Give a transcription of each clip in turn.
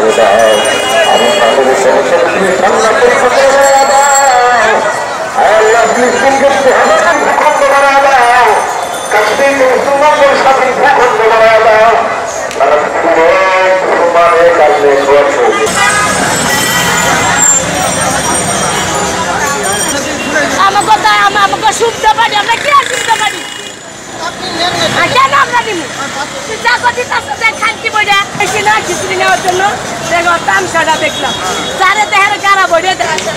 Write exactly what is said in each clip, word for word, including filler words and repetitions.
করে দাও আমি তাদের সমস্যাকে ঠান্ডা পরীক্ষা করে দাও আল্লাহ ফিলিস্তিনকে ভূখণ্ড বানায় দাও কাশ্মীরকে মুসলমানদের স্বাধীন ভূখণ্ড বানায় দাও তারা মুসলমানের কারণে করছে আমাকে আমাকে শুনতে পারি আমরা কি আর শুনতে পারি কেন আমরা দিব যা কদি তার সাথে খানকি বইটা এসে না খিচুড়ি নেওয়ার জন্য দেখো তামসাটা দেখলাম চারে দেহের গাড়া বইটা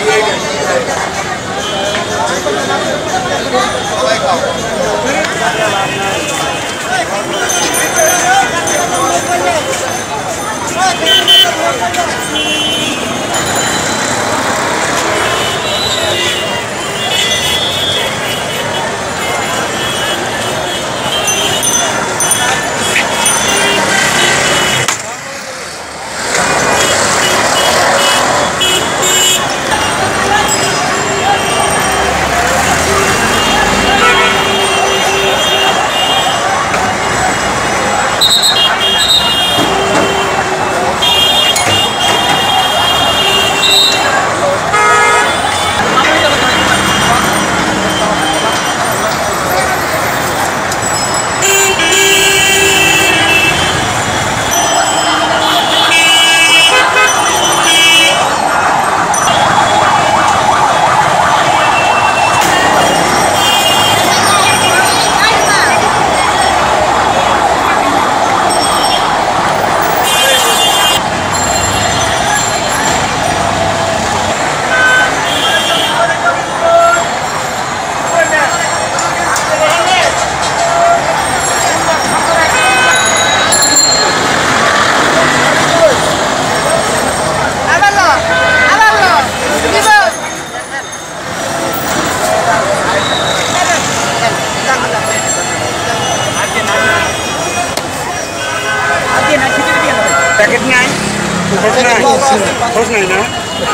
पैकेट नहीं खोज नहीं खोज नहीं ना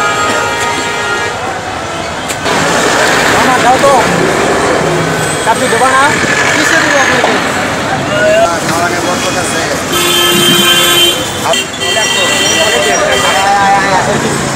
मामा जाओ तो काफी दबा ना किसे दबा खाना के बहुत पता है अब